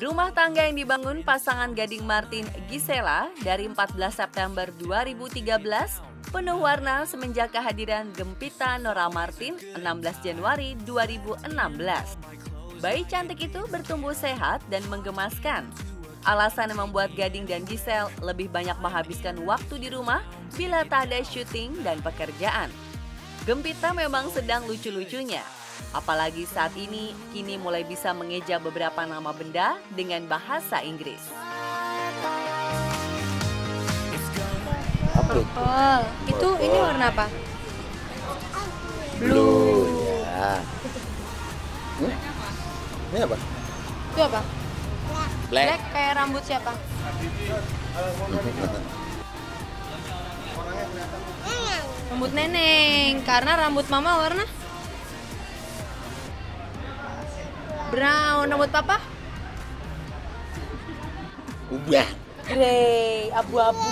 Rumah tangga yang dibangun pasangan Gading Martin Gisela dari 14 September 2013 penuh warna semenjak kehadiran Gempita Nora Martin 16 Januari 2016. Bayi cantik itu bertumbuh sehat dan menggemaskan. Alasan yang membuat Gading dan Gisel lebih banyak menghabiskan waktu di rumah bila tak ada syuting dan pekerjaan. Gempita memang sedang lucu-lucunya. Apalagi saat ini, kini mulai bisa mengeja beberapa nama benda dengan bahasa Inggris. Purple. Itu ini warna apa? Blue. Ya. Ini apa? Itu apa? Black kayak rambut siapa? Rambut neneng. Karena rambut mama warna brown. Rambut papa? Ubah. Grey, abu-abu.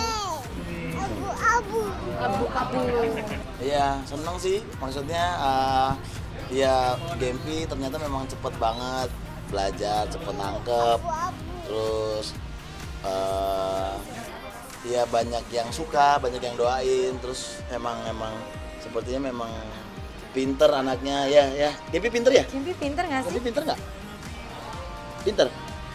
Abu-abu. Iya, seneng sih. Maksudnya ya Gempi ternyata memang cepet banget belajar, cepet nangkep. Terus ya banyak yang suka, banyak yang doain. Terus emang sepertinya memang pinter anaknya ya. Gempi pinter ya? Gempi pinter nggak sih? Gempi pinter nggak? Pinter.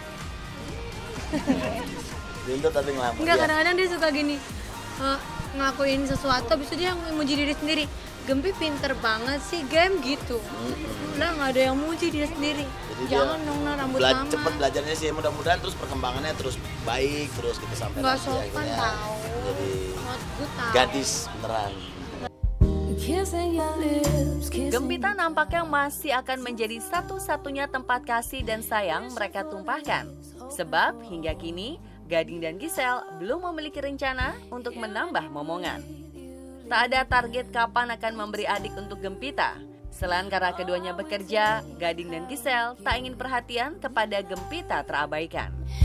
Pinter tapi ngelamun. Enggak, ya. kadang-kadang dia suka gini, ngelakuin sesuatu, habis itu dia muji diri sendiri. Gempi pinter banget sih, game gitu. Udah nggak ada yang muji dia sendiri. Jadi jangan dia dong rambut mama. cepet belajarnya sih, mudah-mudahan terus perkembangannya terus baik terus gitu sampai Nggak nanti sopan akhirnya tahu. jadi Not good tahu. gadis beneran. Gempita nampaknya masih akan menjadi satu-satunya tempat kasih dan sayang mereka tumpahkan. Sebab hingga kini, Gading dan Gisel belum memiliki rencana untuk menambah momongan. Tak ada target kapan akan memberi adik untuk Gempita. Selain karena keduanya bekerja, Gading dan Gisel tak ingin perhatian kepada Gempita terabaikan.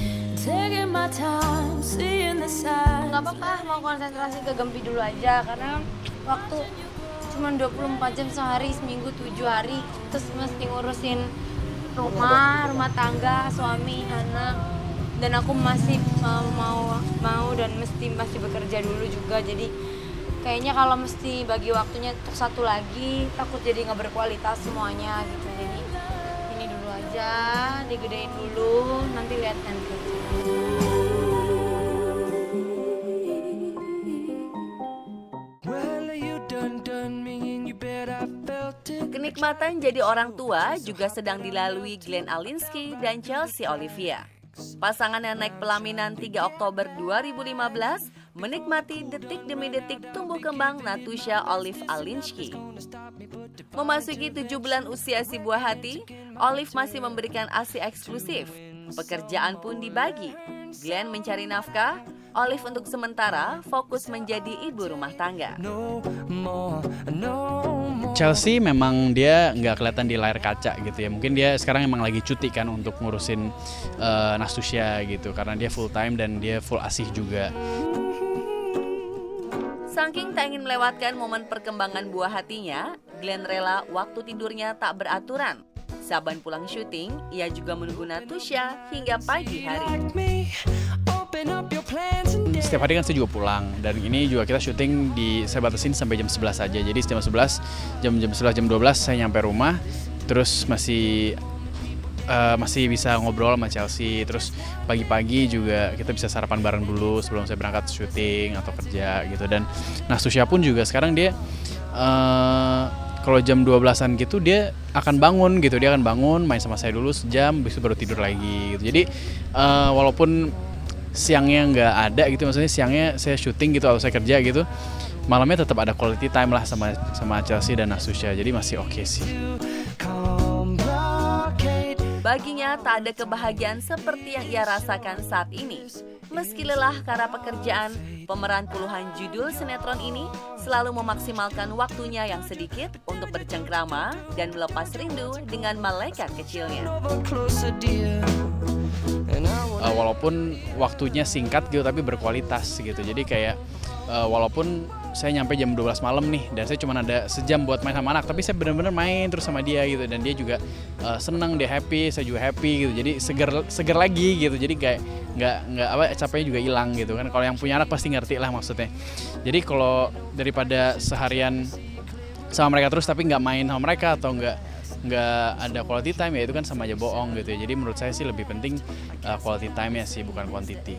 Nggak apa-apa, mau konsentrasi ke Gempi dulu aja. Karena waktu cuma 24 jam sehari, seminggu 7 hari. Terus mesti ngurusin rumah tangga, suami, anak. Dan aku masih mau dan masih bekerja dulu juga. Jadi kayaknya kalau mesti bagi waktunya untuk satu lagi, takut jadi nggak berkualitas semuanya gitu. Jadi ini dulu aja, digedein dulu, nanti lihat nanti. Kenikmatan jadi orang tua juga sedang dilalui Glenn Alinsky dan Chelsea Olivia. Pasangan yang naik pelaminan 3 Oktober 2015 menikmati detik demi detik tumbuh kembang Natusha Olive Alinsky. Memasuki 7 bulan usia si buah hati, Olive masih memberikan ASI eksklusif. Pekerjaan pun dibagi. Glenn mencari nafkah, Olive untuk sementara fokus menjadi ibu rumah tangga. Chelsea memang dia nggak kelihatan di layar kaca gitu ya. Mungkin dia sekarang emang lagi cuti kan untuk ngurusin Nastusia gitu. Karena dia full time dan dia full asih juga. Saking tak ingin melewatkan momen perkembangan buah hatinya, Glenn rela waktu tidurnya tak beraturan. Saban pulang syuting, ia juga menunggu Natusha hingga pagi hari. Setiap hari kan saya juga pulang, dan ini juga kita syuting saya batasin sampai jam 11 aja. Jadi jam 11, jam 11, jam 12 saya nyampe rumah, terus masih bisa ngobrol sama Chelsea. Terus pagi-pagi juga kita bisa sarapan bareng dulu sebelum saya berangkat syuting atau kerja gitu. Dan Nastusia pun juga sekarang dia kalau jam 12-an gitu dia akan bangun gitu. Dia akan bangun main sama saya dulu sejam, habis itu baru tidur lagi gitu. Jadi walaupun siangnya nggak ada gitu, maksudnya siangnya saya syuting gitu atau saya kerja gitu, malamnya tetap ada quality time lah sama Chelsea dan Nastusia. Jadi masih oke sih. Baginya tak ada kebahagiaan seperti yang ia rasakan saat ini. Meski lelah karena pekerjaan, pemeran puluhan judul sinetron ini selalu memaksimalkan waktunya yang sedikit untuk bercengkrama dan melepas rindu dengan malaikat kecilnya. Walaupun waktunya singkat gitu tapi berkualitas gitu. Jadi kayak walaupun saya nyampe jam 12 malam nih dan saya cuma ada sejam buat main sama anak, tapi saya benar-benar main terus sama dia gitu, dan dia juga seneng, dia happy, saya juga happy gitu, jadi seger lagi gitu, jadi kayak nggak apa, capeknya juga hilang gitu kan. Kalau yang punya anak pasti ngerti lah maksudnya. Jadi kalau daripada seharian sama mereka terus tapi nggak main sama mereka atau nggak ada quality time, ya itu kan sama aja bohong gitu ya. Jadi menurut saya sih lebih penting quality time ya sih, bukan quantity.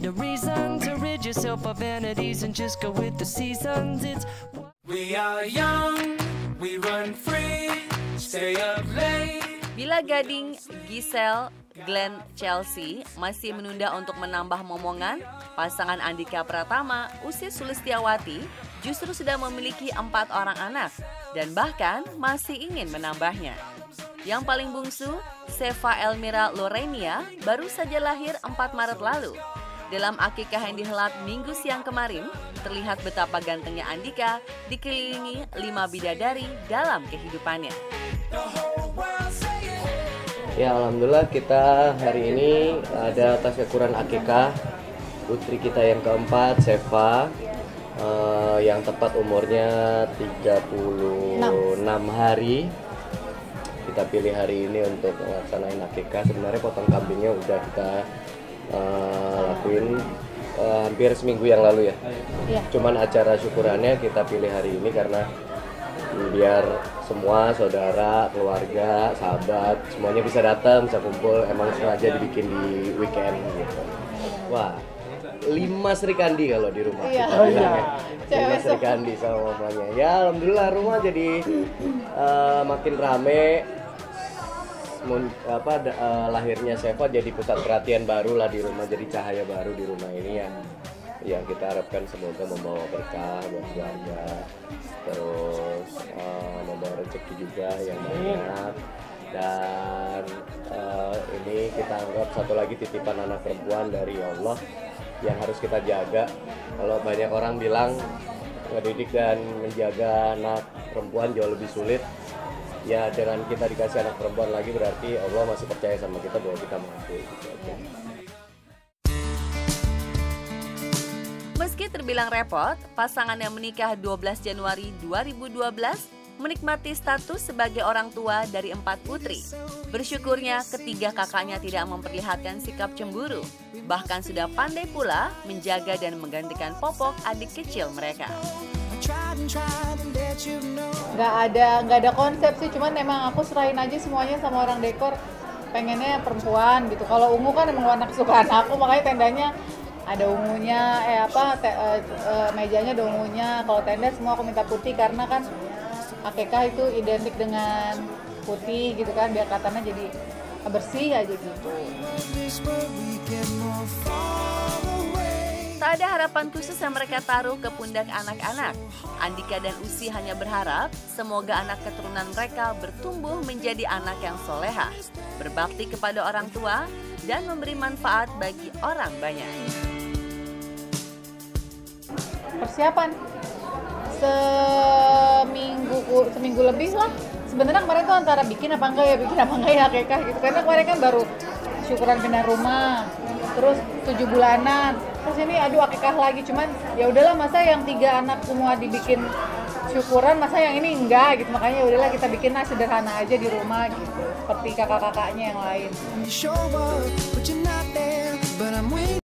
Bila Gading, Giselle, Glenn, Chelsea masih menunda untuk menambah momongan, pasangan Andika Pratama, Ussy Sulistyawati justru sudah memiliki 4 orang anak dan bahkan masih ingin menambahnya. Yang paling bungsu, Seva Elmira Lorenia, baru saja lahir 4 Maret lalu. Dalam akikah yang dihelat Minggu siang kemarin, terlihat betapa gantengnya Andika dikelilingi 5 bidadari dalam kehidupannya. Ya, alhamdulillah kita hari ini ada tasyakuran akikah putri kita yang keempat, Seva, yang tepat umurnya 36 hari. Kita pilih hari ini untuk melaksanain akikah. Sebenarnya potong kambingnya udah kita lakuin hampir seminggu yang lalu ya. Cuman acara syukurannya kita pilih hari ini karena biar semua saudara, keluarga, sahabat semuanya bisa datang, bisa kumpul. Emang sengaja dibikin di weekend gitu. Wah, 5 Sri Kandi kalau di rumah kita bilangnya. 5 Sri Kandi sama mamanya. Ya alhamdulillah rumah jadi makin rame. Lahirnya Seva jadi pusat perhatian baru lah di rumah, jadi cahaya baru di rumah ini ya. Yang kita harapkan semoga membawa berkah buat keluarga, terus membawa rezeki juga yang banyak. Dan ini kita anggap satu lagi titipan anak perempuan dari Allah yang harus kita jaga. Kalau banyak orang bilang mendidik dan menjaga anak perempuan jauh lebih sulit, ya dengan kita dikasih anak perempuan lagi berarti Allah masih percaya sama kita bahwa kita mampu gitu aja. Meski terbilang repot, pasangan yang menikah 12 Januari 2012 menikmati status sebagai orang tua dari 4 putri. Bersyukurnya ketiga kakaknya tidak memperlihatkan sikap cemburu, bahkan sudah pandai pula menjaga dan menggantikan popok adik kecil mereka. Nggak ada konsep sih, cuman emang aku serahin aja semuanya sama orang dekor, pengennya perempuan gitu. Kalau ungu kan emang warna kesukaan aku, makanya tendanya ada ungunya, mejanya ada ungunya. Kalau tenda semua aku minta putih karena kan akikah itu identik dengan putih gitu kan, biar katanya jadi bersih aja gitu. Tak ada harapan khusus yang mereka taruh ke pundak anak-anak. Andika dan Ussy hanya berharap semoga anak keturunan mereka bertumbuh menjadi anak yang soleha, berbakti kepada orang tua, dan memberi manfaat bagi orang banyak. Persiapan seminggu lebih lah. Sebenarnya kemarin tuh antara bikin apa enggak ya akikah gitu. Karena kemarin kan baru syukuran pindah rumah, terus 7 bulanan, terus ini akikah lagi. Cuman ya udahlah, masa yang 3 anak semua dibikin syukuran, masa yang ini enggak gitu. Makanya udahlah kita bikin sederhana aja di rumah gitu, seperti kakak-kakaknya yang lain.